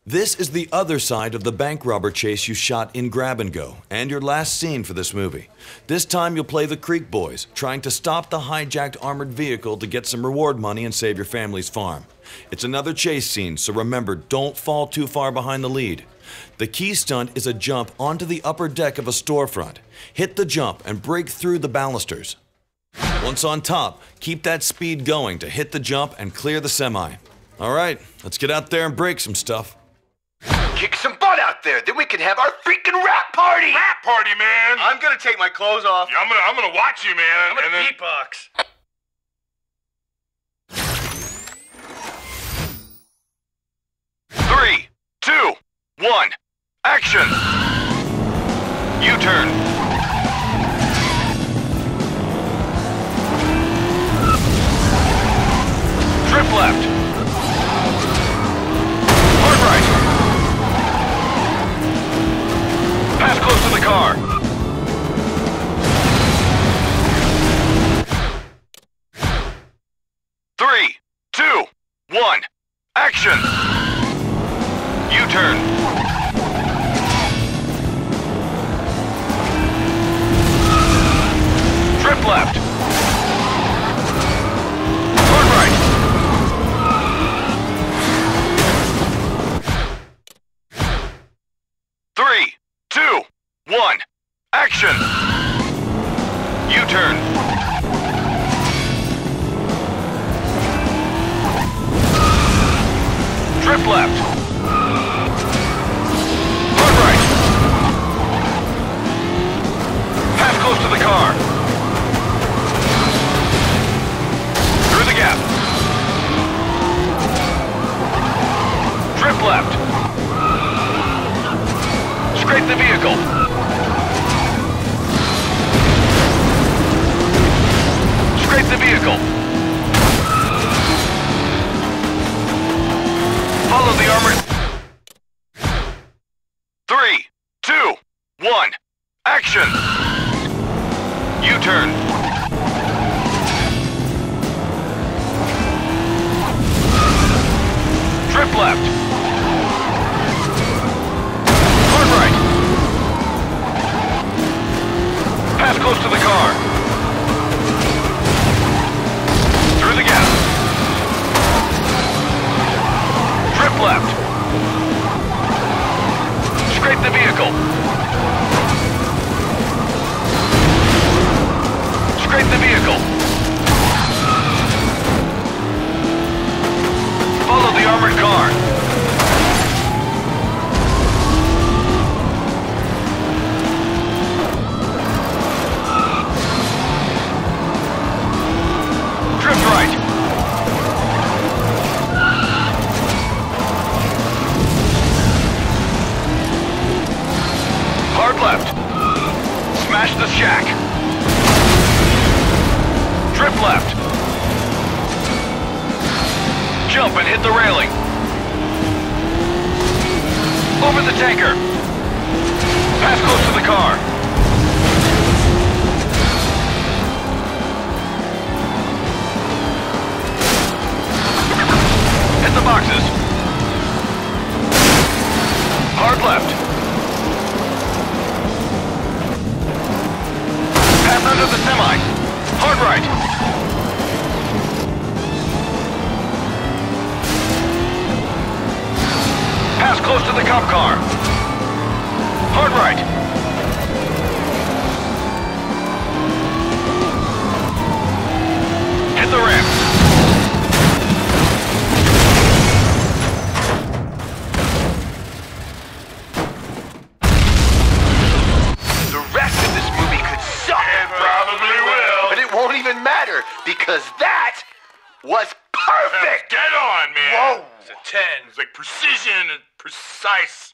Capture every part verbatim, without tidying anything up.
This is the other side of the bank robber chase you shot in Grab and Go, and your last scene for this movie. This time you'll play the Creek Boys, trying to stop the hijacked armored vehicle to get some reward money and save your family's farm. It's another chase scene, so remember, don't fall too far behind the lead. The key stunt is a jump onto the upper deck of a storefront. Hit the jump and break through the balusters. Once on top, keep that speed going to hit the jump and clear the semi. Alright, let's get out there and break some stuff. Kick some butt out there, then we can have our freaking rap party! Rap party, man! I'm gonna take my clothes off. Yeah, I'm gonna, I'm gonna watch you, man. I'm gonna and then... beatbox. Three, two, one, action! U-turn. Trip left. Hard right. Pass close to the car. Three, two, one, action! U-turn. Trip left. Hard right. Three, two, one, action! U-turn. Trip left. Hard right. Pass close to the car. Through the gap. Trip left. Scrape the vehicle. Scrape the vehicle. Follow the armored... Three, two, one, action! U-turn. Trip left. Hard right. Pass close to the car. Through the gap. Trip left. Scrape the vehicle. Scrape the vehicle. Follow the armored car. Drift right. Hard left. Smash the shack. Drift left. Jump and hit the railing. Over the tanker. Pass close to the car. Hit the boxes. Hard left. Pass under the semi. Hard right. Pass close to the cop car. Hard right. Hit the ramp. The rest of this movie could suck. It probably will. But it won't even matter, because that was perfect! Get on, man! Whoa! It's a ten. It's like precision and precise.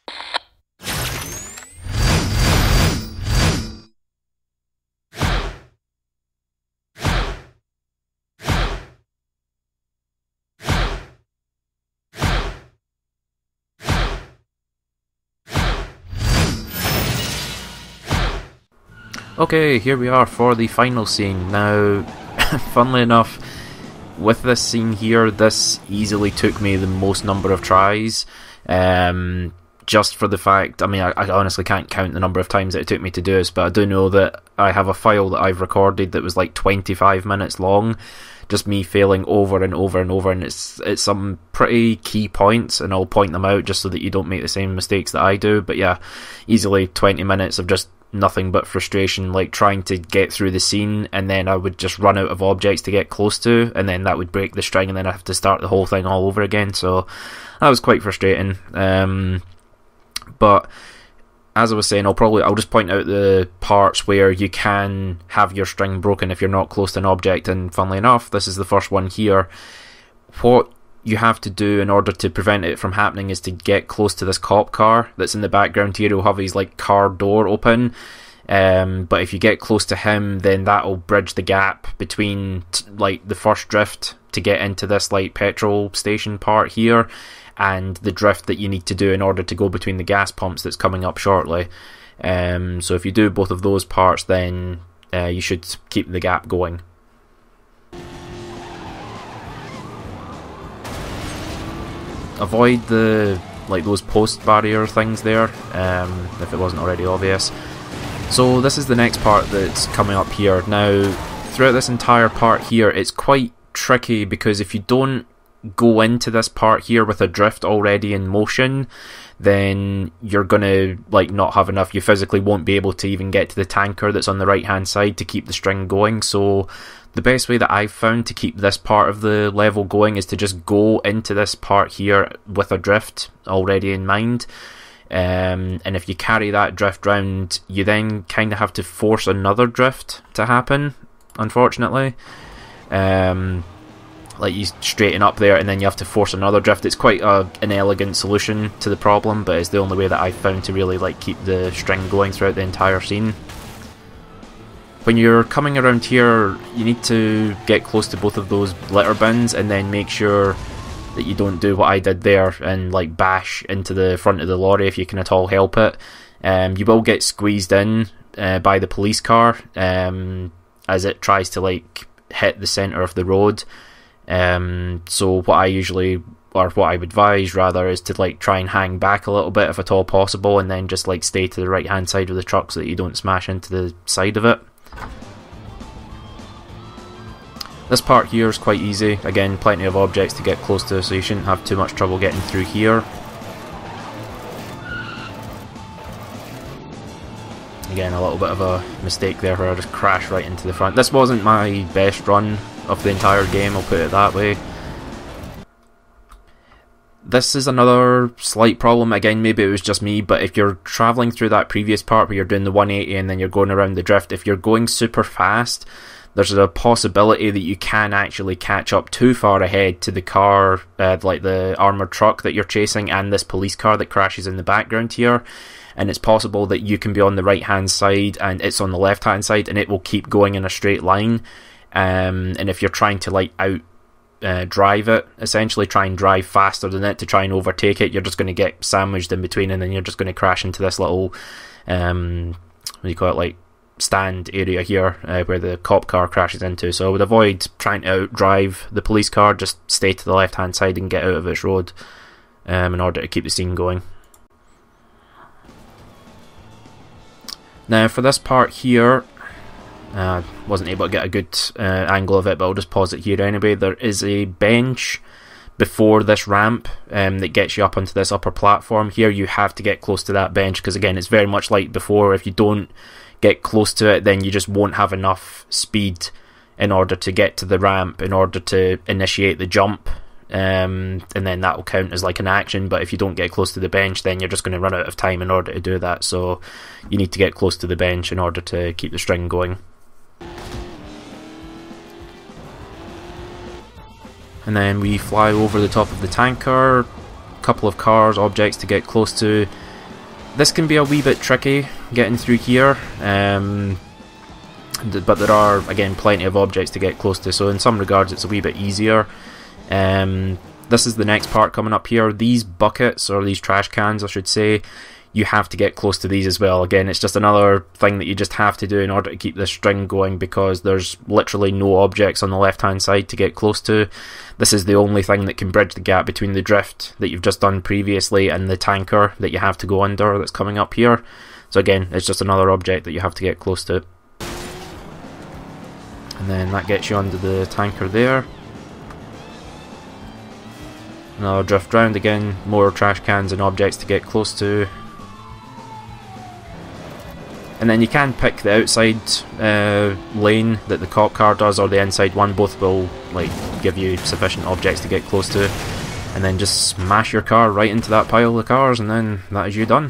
Okay, here we are for the final scene. Now, funnily enough, with this scene here, this easily took me the most number of tries. Um, just for the fact, I mean, I, I honestly can't count the number of times that it took me to do this, but I do know that I have a file that I've recorded that was like twenty-five minutes long, just me failing over and over and over, and it's it's some pretty key points, and I'll point them out just so that you don't make the same mistakes that I do. But yeah, easily twenty minutes of just nothing but frustration, like trying to get through the scene, and then I would just run out of objects to get close to, and then that would break the string, and then I have to start the whole thing all over again. So that was quite frustrating. Um, but as I was saying, I'll probably I'll just point out the parts where you can have your string broken if you're not close to an object, and funnily enough, this is the first one here. What you have to do in order to prevent it from happening is to get close to this cop car that's in the background here. He'll have his like car door open, um, but if you get close to him, then that'll bridge the gap between t like the first drift to get into this like petrol station part here, and the drift that you need to do in order to go between the gas pumps that's coming up shortly. Um, so if you do both of those parts, then uh, you should keep the gap going. Avoid the like those post barrier things there, um, if it wasn't already obvious. So this is the next part that's coming up here. Now, throughout this entire part here, it's quite tricky because if you don't go into this part here with a drift already in motion, then you're gonna like not have enough. You physically won't be able to even get to the tanker that's on the right hand side to keep the string going. So the best way that I've found to keep this part of the level going is to just go into this part here with a drift already in mind. Um, and if you carry that drift round, you then kind of have to force another drift to happen, unfortunately. Um, like you straighten up there and then you have to force another drift. It's quite a, an elegant solution to the problem, but it's the only way that I've found to really like keep the string going throughout the entire scene. When you're coming around here, you need to get close to both of those litter bins and then make sure that you don't do what I did there and like bash into the front of the lorry if you can at all help it. Um, you will get squeezed in uh, by the police car um, as it tries to like hit the centre of the road. Um, so what I usually, or what I would advise rather, is to like try and hang back a little bit if at all possible, and then just like stay to the right hand side of the truck so that you don't smash into the side of it. This part here is quite easy. Again, plenty of objects to get close to, so you shouldn't have too much trouble getting through here. Again, a little bit of a mistake there where I just crashed right into the front. This wasn't my best run of the entire game, I'll put it that way. This is another slight problem. Again, maybe it was just me, but if you're travelling through that previous part where you're doing the one eighty and then you're going around the drift, if you're going super fast, there's a possibility that you can actually catch up too far ahead to the car, uh, like the armoured truck that you're chasing and this police car that crashes in the background here. And it's possible that you can be on the right hand side and it's on the left hand side, and it will keep going in a straight line. Um, and if you're trying to like out uh, drive it, essentially try and drive faster than it to try and overtake it, you're just going to get sandwiched in between, and then you're just going to crash into this little um, what do you call it, like stand area here uh, where the cop car crashes into. So I would avoid trying to out drive the police car, just stay to the left hand side and get out of its road um, in order to keep the scene going. Now for this part here, I uh, wasn't able to get a good uh, angle of it, but I'll just pause it here anyway. There is a bench before this ramp um, that gets you up onto this upper platform. Here you have to get close to that bench because again it's very much like before. If you don't get close to it, then you just won't have enough speed in order to get to the ramp in order to initiate the jump, um, and then that will count as like an action. But if you don't get close to the bench, then you're just going to run out of time in order to do that. So you need to get close to the bench in order to keep the string going. And then we fly over the top of the tanker, a couple of cars, objects to get close to. This can be a wee bit tricky getting through here, um, but there are again plenty of objects to get close to, so in some regards it's a wee bit easier. Um, this is the next part coming up here. These buckets, or these trash cans I should say, you have to get close to these as well. Again, it's just another thing that you just have to do in order to keep this string going, because there's literally no objects on the left hand side to get close to. This is the only thing that can bridge the gap between the drift that you've just done previously and the tanker that you have to go under that's coming up here. So again, it's just another object that you have to get close to. And then that gets you under the tanker there. Another drift round again, more trash cans and objects to get close to. And then you can pick the outside uh, lane that the cop car does, or the inside one. Both will like give you sufficient objects to get close to. And then just smash your car right into that pile of cars, and then that is you done.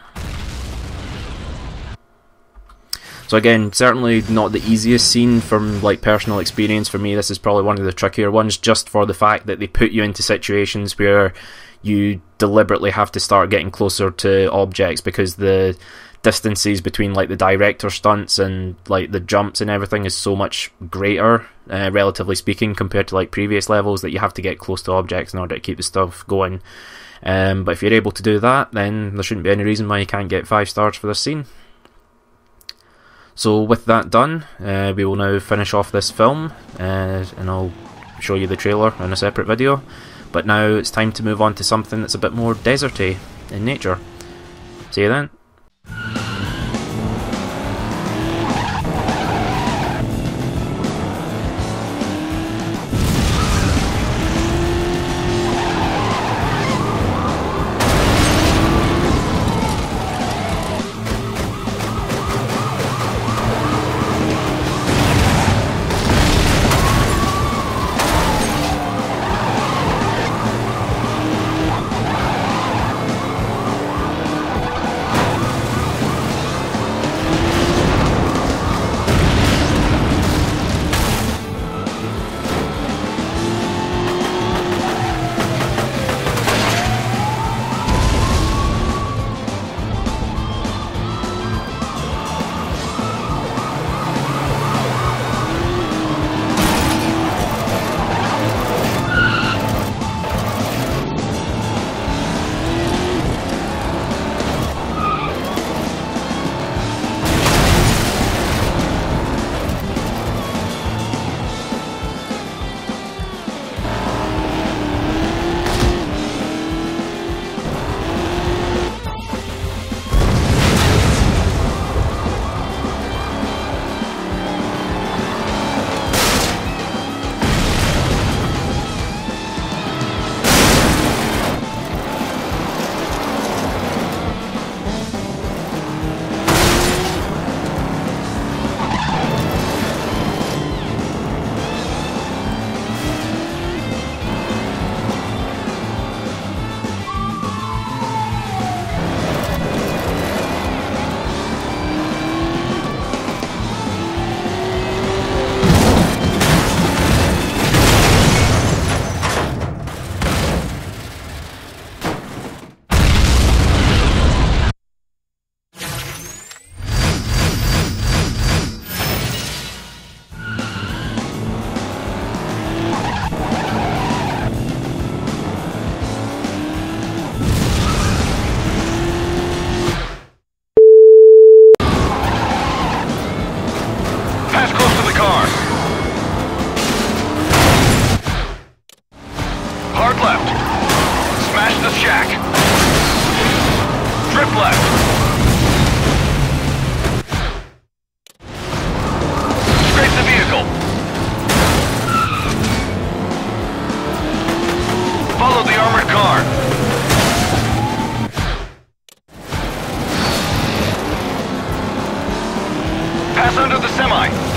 So again, certainly not the easiest scene from like personal experience for me. This is probably one of the trickier ones, just for the fact that they put you into situations where you deliberately have to start getting closer to objects, because the distances between like the director stunts and like the jumps and everything is so much greater, uh, relatively speaking, compared to like previous levels, that you have to get close to objects in order to keep the stuff going. Um, but if you're able to do that, then there shouldn't be any reason why you can't get five stars for this scene. So with that done, uh, we will now finish off this film, uh, and I'll show you the trailer in a separate video. But now it's time to move on to something that's a bit more deserty in nature. See you then. Follow the armored car. Pass under the semi.